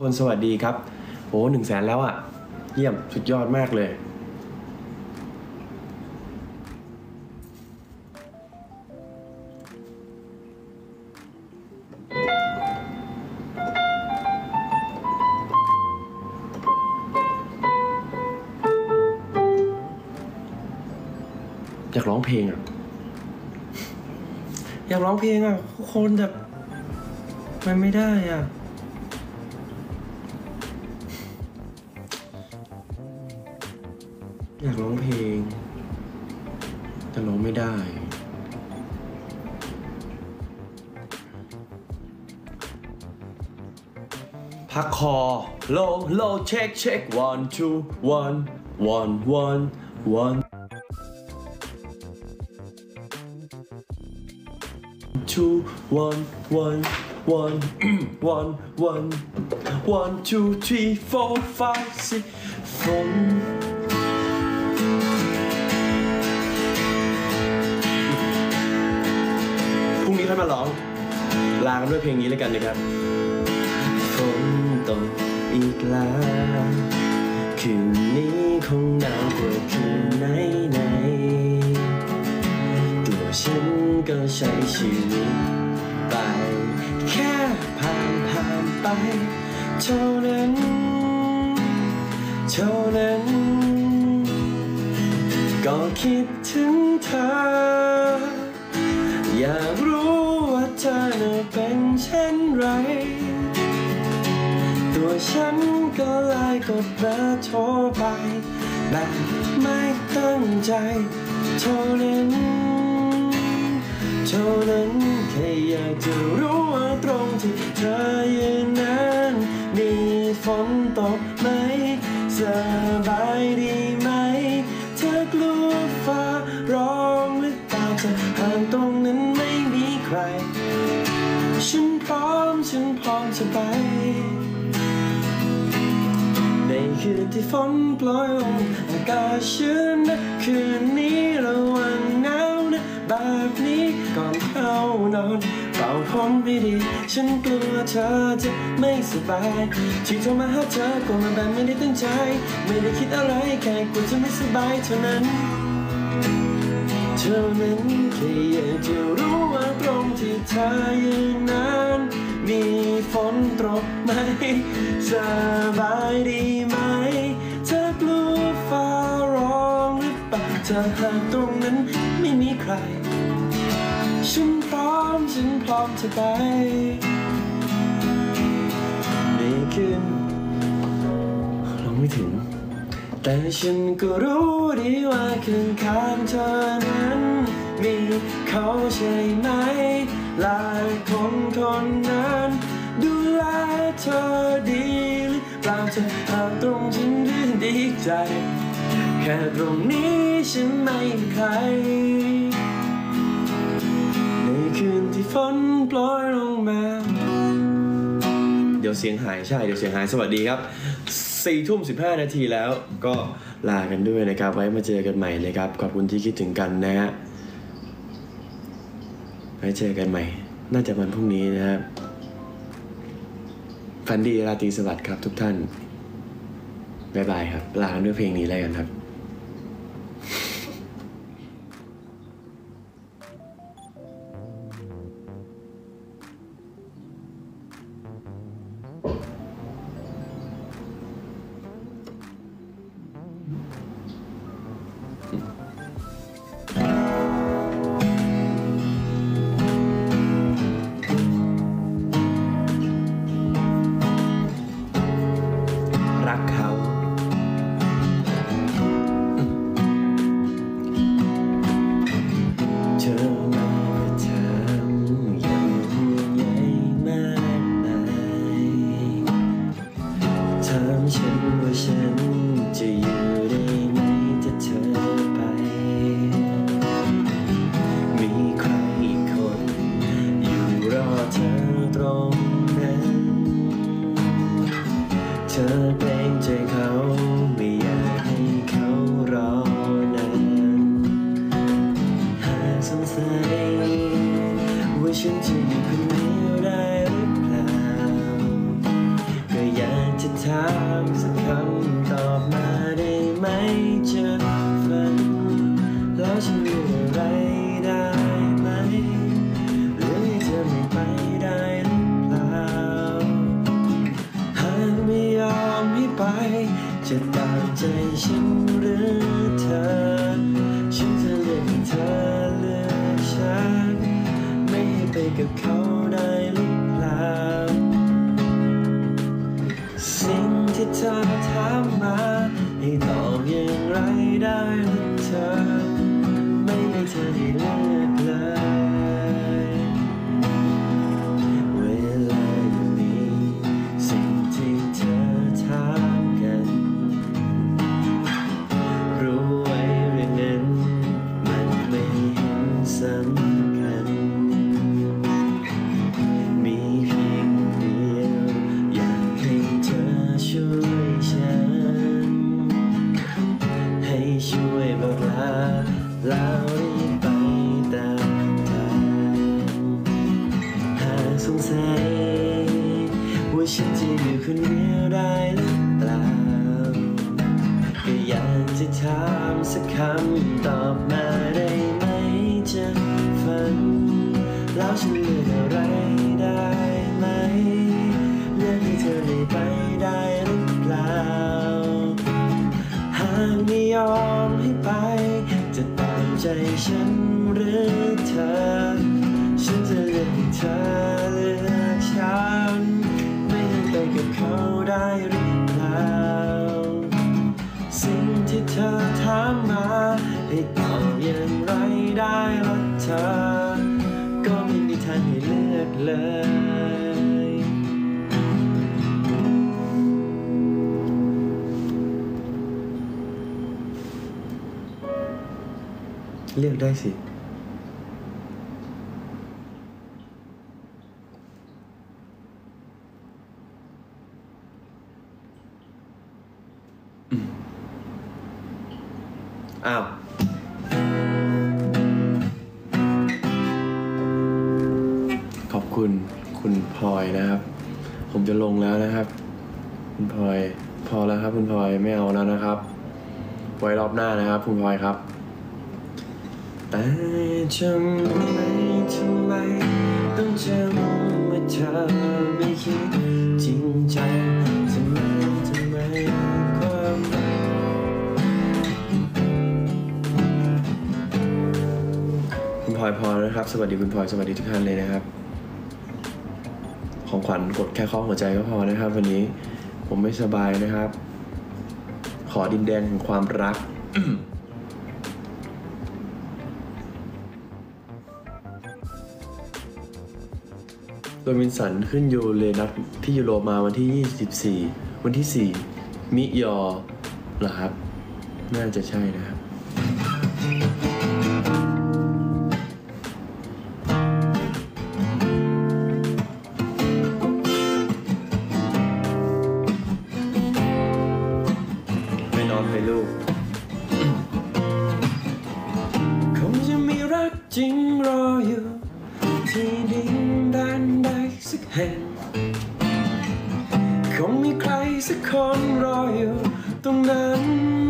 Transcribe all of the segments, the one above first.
คนสวัสดีครับโอ้100,000แล้วอ่ะเยี่ยมสุดยอดมากเลยอยากร้องเพลงอ่ะอยากร้องเพลงอ่ะทุกคนแต่มันไม่ได้อ่ะอยากร้องเพลงแต่ร้องไม่ได้พักคอโลเช็ค one two one one one one two one one one one one one two three four five six ฝนพรุ่งนี้ค่อยมาร้องลากันด้วยเพลงนี้แล้วกันนะครับฝนตกอีกแล้วคืนนี้คงหนาวกว่าคืนไหนตัวฉันก็ใช้ชีวิตไปแค่ผ่านไปเท่านั้นก็คิดถึงเธออยากรู้ว่าเธอเป็นเช่นไรตัวฉันก็เลยกดเบอร์โทรไปแบบไม่ตั้งใจเท่านั้นแค่อยากจะรู้ว่าตรงที่เธอยืนนั้นมีฝนตกไหมสบายดีไหมเธอกลัวฟ้าร้องหรือเปล่าถ้าห่างตรงนั้นไม่มีใครฉันพร้อมจะไปในคืนที่ฝนโปรยลงอากาศชื้นนะคืนนี้ระวังหนาวนะแบบนี้ก่อนเข้านอนเป่าผมไม่ดีฉันกลัวเธอจะไม่สบายที่โทรมาหาเธอก็มาแบบไม่ได้ตั้งใจไม่ได้คิดอะไรแค่กลัวจะไม่สบายเท่านั้นแค่อยากจะรู้ว่าตรงที่เธอยืนนั้นมีฝนตกไหมสบายดีไหมเธอกลัวฟ้าร้องหรือเปล่าถ้าหากตรงนั้นไม่มีใครฉันพร้อมจะไปในคืนร้องไม่ถึงแต่ฉันก็รู้ดีว่าคืนข้างเธอนั้นมีเขาใช่ไหมหลายคนนั้นดูแลเธอดีหรือเปล่าจะหากตรงฉันรื่นดีใจแค่ตรงนี้ฉันไม่มีใครในคืนที่ฝนโปรยลงมาเดี๋ยวเสียงหายสวัสดีครับ4:15 นาทีแล้วก็ลากันด้วยนะครับไว้มาเจอกันใหม่นะครับขอบคุณที่คิดถึงกันนะฮะไว้เจอกันใหม่น่าจะวันพรุ่งนี้นะครับฝันดีราตรีสวัสดิ์ครับทุกท่านบ๊ายบายครับลากันด้วยเพลงนี้เลยกันครับรักเขาเธอมาถามอย่างห่วงใยมากมายถามฉันว่าฉันจะอยู่ได้ไหมถ้าเธอไปมีใครอีกคนอยู่รอเธอตรงนั้นเธอเกรงใจเขาไม่อยากให้เขารอนานหากสงสัยว่าฉันจะอยู่คนเดียวได้หรือเปล่าก็อยากถามสักคำตอบมาได้ไหมจะฝันแล้วฉันรู้อะไรได้ไหมหรือให้เธอไม่ไปได้หรือเปล่าหากไม่ยอมให้ไปจะตามใจฉันหรือเธอฉันจะเลือกให้เธอเลือกฉันไม่ให้ไปกับเขาได้หรือเปล่าสิ่งที่เธอถามมาให้ตอบอย่างไรได้หรือเธอไม่ให้เธอได้เลือกเลยเวลาอยู่นี้สิ่งที่เธอถามกันรู้ไว้เรื่องนั้นมันไม่เห็นสำคัญมีเพียงเดียวอยากให้เธอช่วยฉันให้ช่วยบอกลาแล้วรีบไปตามทางหากสงสัยว่าฉันจะอยู่คนเดียวได้หรือเปล่าก็อยากจะถามสักคำตอบมาได้ไหมจะฝันแล้วฉันเลือกอะไรได้ไหมเลือกให้เธอได้ไปได้หรือเปล่าหากไม่ยอมให้ไปจะตามใจฉันหรือเธอฉันจะเลือกให้เธอเลือกฉันไม่ให้ไปกับเขาได้หรือเปล่าสิ่งที่เธอถามมาให้ตอบอย่างไรได้ล่ะเธอก็ไม่มีทางให้เลือกเลยเลือกได้สิอ้าวขอบคุณคุณพลอยนะครับผมจะลงแล้วนะครับคุณพลอยพอแล้วครับคุณพลอยไม่เอาแล้วนะครับไว้รอบหน้านะครับคุณพลอยครับแต่ทำไมต้องจำว่าเธอไม่คิดจริงจังทำไมความคุณพลอยพอนะครับสวัสดีคุณพลอยสวัสดีทุกท่านเลยนะครับของขวัญกดแค่ข้อหัวใจก็พอนะครับวันนี้ผมไม่สบายนะครับขอดินแดนของความรัก โรบินสันขึ้นยูเรนัสที่ยูโรมาวันที่24วันที่4มิยอเหรอครับน่าจะใช่นะครับไม่นอนเลยลูกคงจะมีรักจริงรออยู่ที่ดินแดนใดสักแห่งคงมีใครสักคนรออยู่ตรงนั้น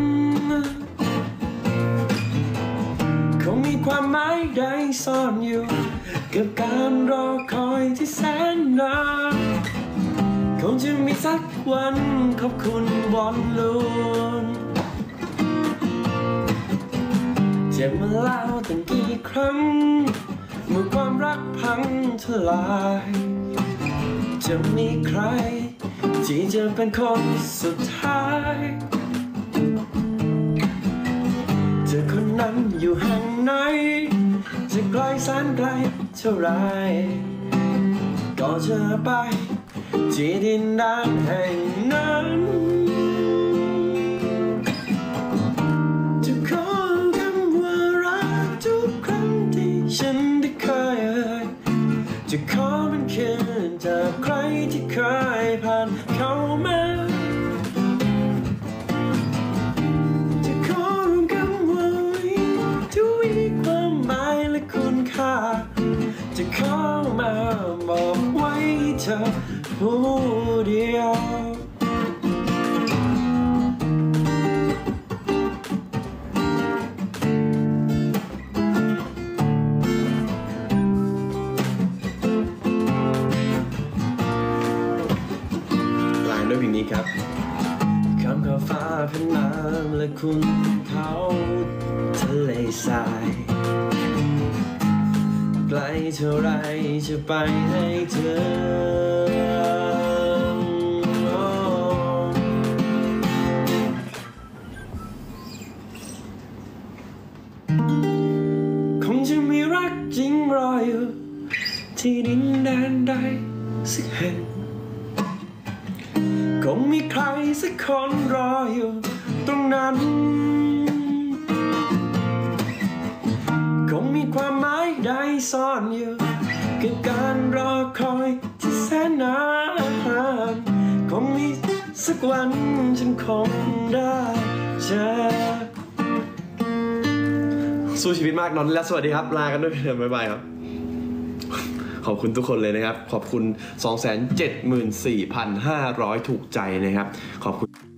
คงมีความหมายใดซ่อนอยู่กับการรอคอยที่แสนนานคงจะมีสักวันขอบคุณบอลลูนเจ็บมาแล้วตั้งกี่ครั้งเมื่อความรักพังทลายจะมีใครที่จะเป็นคนสุดท้ายเธอคนนั้นอยู่แห่งไหนจะไกลแสนไกลเท่าไรก็จะไปที่ดินแดนแห่งนั้นจะขอคำว่ารักทุกครั้งที่ฉันได้เคยจะขอเป็นคืนจากใครที่เคยผ่านเข้ามาจะขอรู้คำว่าทุกความหมายและคุณค่าจะขอมาบอกไว้เธอผู้เดียวด้วยเพลงนี้ครับคำขอบฟ้าพันน้ำและคุณเขาทะเลทรายไกลเท่าไรจะไปให้เธอคงจะมีรักจริงรออยู่ที่ดินแดนใดสักแห่งคงมีใครสักคนรออยู่ตรงนั้นคงมีความหมายใดซ่อนอยู่กับการรอคอยที่แสนนานคงมีสักวันฉันคงได้เจอสู้ชีวิตมากนอนแล้วสวัสดีครับลากันด้วยเพื่อนบ๊ายบายครับขอบคุณทุกคนเลยนะครับขอบคุณ 274,500 ถูกใจนะครับขอบคุณ